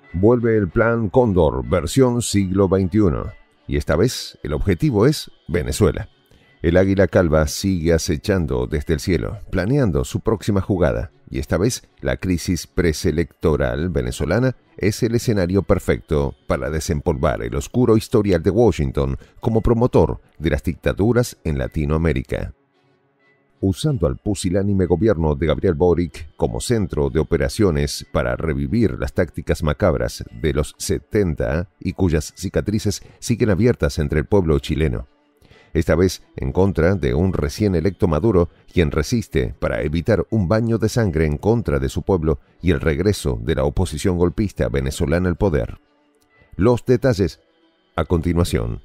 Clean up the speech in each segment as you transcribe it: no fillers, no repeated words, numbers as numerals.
Vuelve el Plan Cóndor, versión siglo XXI. Y esta vez el objetivo es Venezuela. El águila calva sigue acechando desde el cielo, planeando su próxima jugada. Y esta vez la crisis preelectoral venezolana es el escenario perfecto para desempolvar el oscuro historial de Washington como promotor de las dictaduras en Latinoamérica. Usando al pusilánime gobierno de Gabriel Boric como centro de operaciones para revivir las tácticas macabras de los 70 y cuyas cicatrices siguen abiertas entre el pueblo chileno. Esta vez en contra de un recién electo Maduro, quien resiste para evitar un baño de sangre en contra de su pueblo y el regreso de la oposición golpista venezolana al poder. Los detalles a continuación.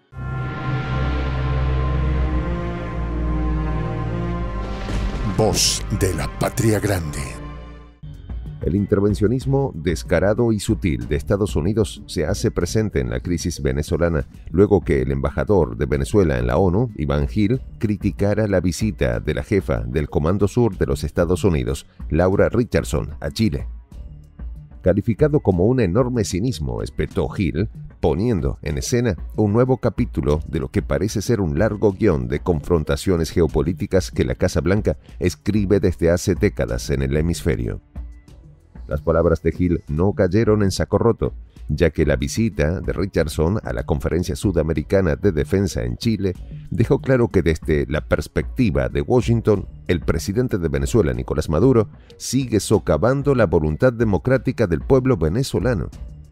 Voz de la Patria Grande. El intervencionismo descarado y sutil de Estados Unidos se hace presente en la crisis venezolana luego que el embajador de Venezuela en la ONU, Iván Gil, criticara la visita de la jefa del Comando Sur de los Estados Unidos, Laura Richardson, a Chile. Calificado como un enorme cinismo, espetó Gil, poniendo en escena un nuevo capítulo de lo que parece ser un largo guión de confrontaciones geopolíticas que la Casa Blanca escribe desde hace décadas en el hemisferio. Las palabras de Gil no cayeron en saco roto, ya que la visita de Richardson a la Conferencia Sudamericana de Defensa en Chile dejó claro que desde la perspectiva de Washington, el presidente de Venezuela, Nicolás Maduro, sigue socavando la voluntad democrática del pueblo venezolano.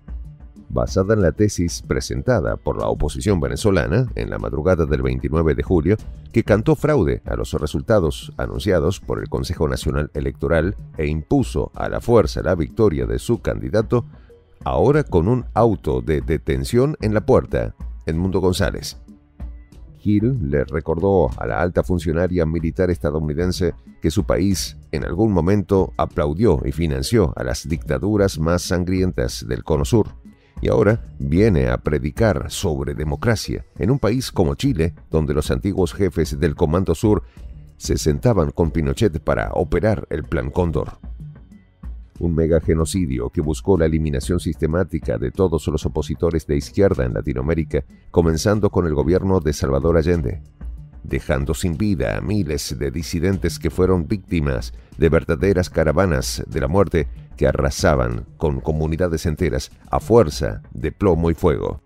Basada en la tesis presentada por la oposición venezolana en la madrugada del 29 de julio, que cantó fraude a los resultados anunciados por el Consejo Nacional Electoral e impuso a la fuerza la victoria de su candidato, ahora con un auto de detención en la puerta, Edmundo González. Gil le recordó a la alta funcionaria militar estadounidense que su país en algún momento aplaudió y financió a las dictaduras más sangrientas del Cono Sur. Y ahora viene a predicar sobre democracia en un país como Chile, donde los antiguos jefes del Comando Sur se sentaban con Pinochet para operar el Plan Cóndor. Un megagenocidio que buscó la eliminación sistemática de todos los opositores de izquierda en Latinoamérica, comenzando con el gobierno de Salvador Allende, dejando sin vida a miles de disidentes que fueron víctimas de verdaderas caravanas de la muerte que arrasaban con comunidades enteras a fuerza de plomo y fuego.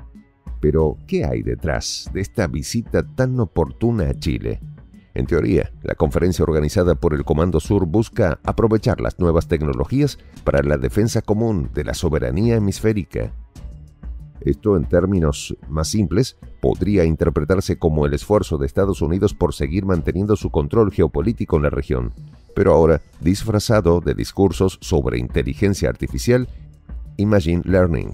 Pero, ¿qué hay detrás de esta visita tan oportuna a Chile? En teoría, la conferencia organizada por el Comando Sur busca aprovechar las nuevas tecnologías para la defensa común de la soberanía hemisférica. Esto, en términos más simples, podría interpretarse como el esfuerzo de Estados Unidos por seguir manteniendo su control geopolítico en la región, pero ahora disfrazado de discursos sobre inteligencia artificial y machine learning.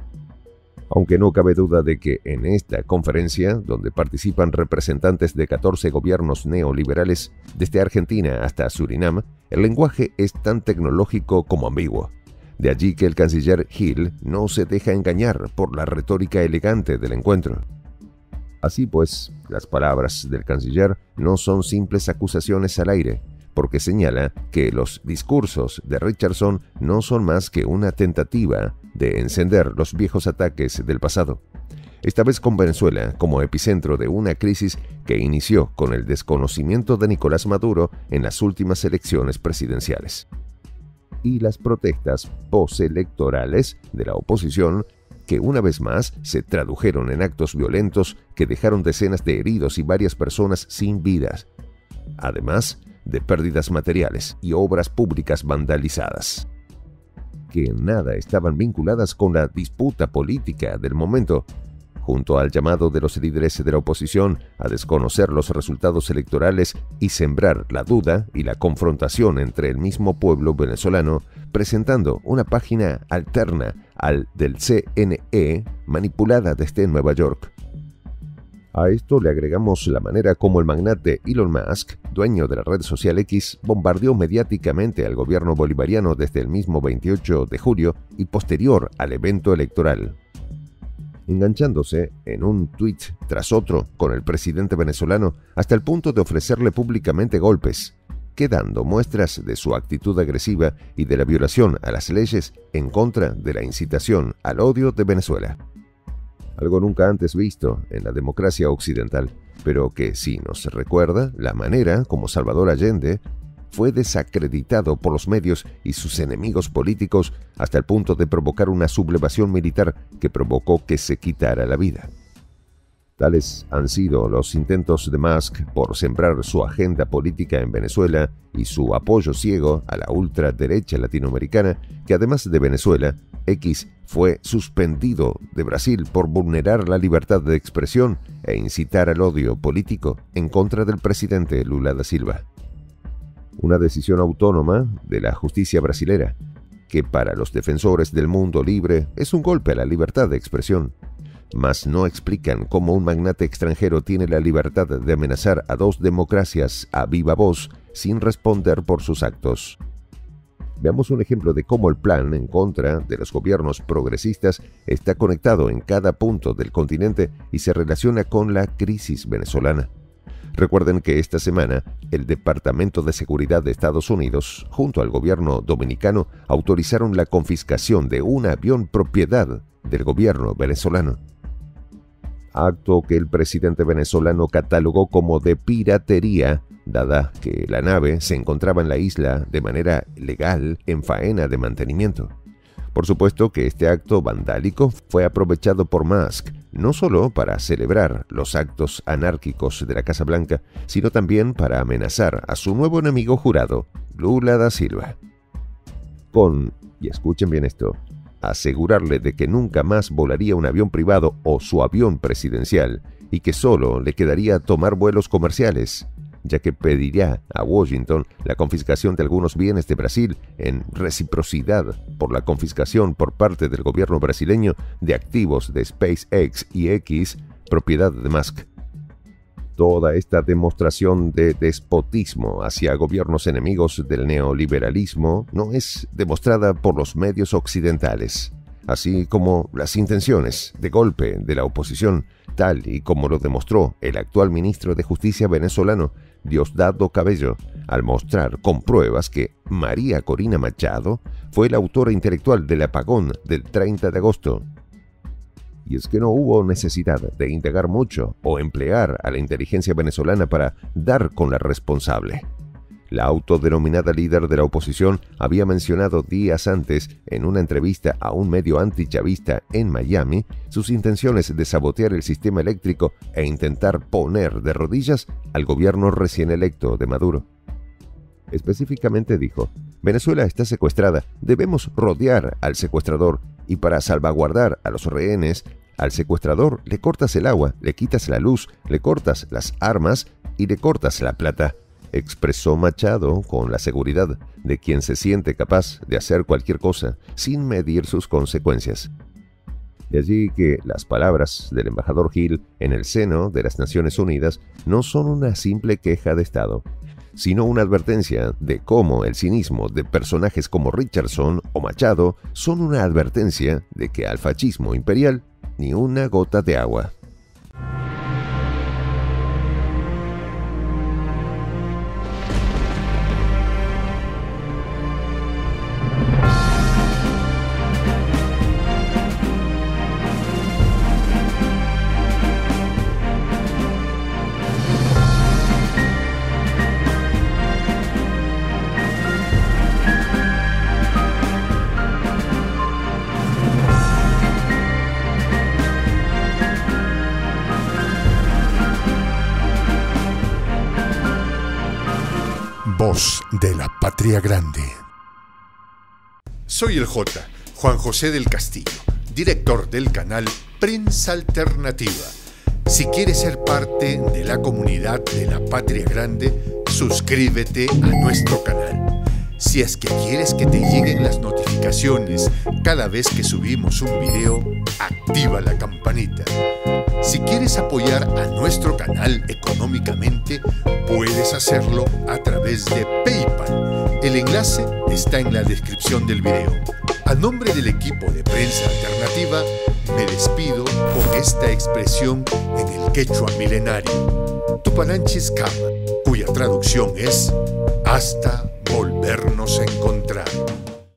Aunque no cabe duda de que en esta conferencia, donde participan representantes de 14 gobiernos neoliberales desde Argentina hasta Surinam, el lenguaje es tan tecnológico como ambiguo. De allí que el canciller Gil no se deja engañar por la retórica elegante del encuentro. Así pues, las palabras del canciller no son simples acusaciones al aire, porque señala que los discursos de Richardson no son más que una tentativa de encender los viejos ataques del pasado, esta vez con Venezuela como epicentro de una crisis que inició con el desconocimiento de Nicolás Maduro en las últimas elecciones presidenciales, y las protestas postelectorales de la oposición que una vez más se tradujeron en actos violentos que dejaron decenas de heridos y varias personas sin vidas, además de pérdidas materiales y obras públicas vandalizadas, que en nada estaban vinculadas con la disputa política del momento, junto al llamado de los líderes de la oposición a desconocer los resultados electorales y sembrar la duda y la confrontación entre el mismo pueblo venezolano, presentando una página alterna al del CNE manipulada desde Nueva York. A esto le agregamos la manera como el magnate Elon Musk, dueño de la red social X, bombardeó mediáticamente al gobierno bolivariano desde el mismo 28 de julio y posterior al evento electoral, enganchándose en un tuit tras otro con el presidente venezolano hasta el punto de ofrecerle públicamente golpes, quedando muestras de su actitud agresiva y de la violación a las leyes en contra de la incitación al odio de Venezuela. Algo nunca antes visto en la democracia occidental, pero que sí nos recuerda la manera como Salvador Allende fue desacreditado por los medios y sus enemigos políticos hasta el punto de provocar una sublevación militar que provocó que se quitara la vida. Tales han sido los intentos de Musk por sembrar su agenda política en Venezuela y su apoyo ciego a la ultraderecha latinoamericana, que además de Venezuela, X fue suspendido de Brasil por vulnerar la libertad de expresión e incitar al odio político en contra del presidente Lula da Silva. Una decisión autónoma de la justicia brasilera, que para los defensores del mundo libre es un golpe a la libertad de expresión, mas no explican cómo un magnate extranjero tiene la libertad de amenazar a dos democracias a viva voz sin responder por sus actos. Veamos un ejemplo de cómo el plan en contra de los gobiernos progresistas está conectado en cada punto del continente y se relaciona con la crisis venezolana. Recuerden que esta semana el Departamento de Seguridad de Estados Unidos, junto al gobierno dominicano, autorizaron la confiscación de un avión propiedad del gobierno venezolano. Acto que el presidente venezolano catalogó como de piratería, dada que la nave se encontraba en la isla de manera legal en faena de mantenimiento. Por supuesto que este acto vandálico fue aprovechado por Musk, no solo para celebrar los actos anárquicos de la Casa Blanca, sino también para amenazar a su nuevo enemigo jurado, Lula da Silva. Y escuchen bien esto, asegurarle de que nunca más volaría un avión privado o su avión presidencial y que solo le quedaría tomar vuelos comerciales, ya que pedirá a Washington la confiscación de algunos bienes de Brasil en reciprocidad por la confiscación por parte del gobierno brasileño de activos de SpaceX y X, propiedad de Musk. Toda esta demostración de despotismo hacia gobiernos enemigos del neoliberalismo no es demostrada por los medios occidentales, así como las intenciones de golpe de la oposición, tal y como lo demostró el actual ministro de Justicia venezolano, Diosdado Cabello, al mostrar con pruebas que María Corina Machado fue la autora intelectual del apagón del 30 de agosto. Y es que no hubo necesidad de indagar mucho o emplear a la inteligencia venezolana para dar con la responsable. La autodenominada líder de la oposición había mencionado días antes, en una entrevista a un medio antichavista en Miami, sus intenciones de sabotear el sistema eléctrico e intentar poner de rodillas al gobierno recién electo de Maduro. Específicamente dijo: Venezuela está secuestrada, debemos rodear al secuestrador y para salvaguardar a los rehenes, al secuestrador le cortas el agua, le quitas la luz, le cortas las armas y le cortas la plata, expresó Machado con la seguridad de quien se siente capaz de hacer cualquier cosa sin medir sus consecuencias. De allí que las palabras del embajador Gil en el seno de las Naciones Unidas no son una simple queja de Estado, sino una advertencia de cómo el cinismo de personajes como Richardson o Machado son una advertencia de que al fascismo imperial ni una gota de agua. Voz de la Patria Grande. Soy el J, Juan José del Castillo, director del canal Prensa Alternativa. Si quieres ser parte de la comunidad de la Patria Grande, suscríbete a nuestro canal. Si es que quieres que te lleguen las notificaciones cada vez que subimos un video, activa la campanita. Si quieres apoyar a nuestro canal económicamente, puedes hacerlo a través de PayPal. El enlace está en la descripción del video. A nombre del equipo de Prensa Alternativa, me despido con esta expresión en el quechua milenario, Tupananchis Kama, cuya traducción es: Hasta volvernos a encontrar.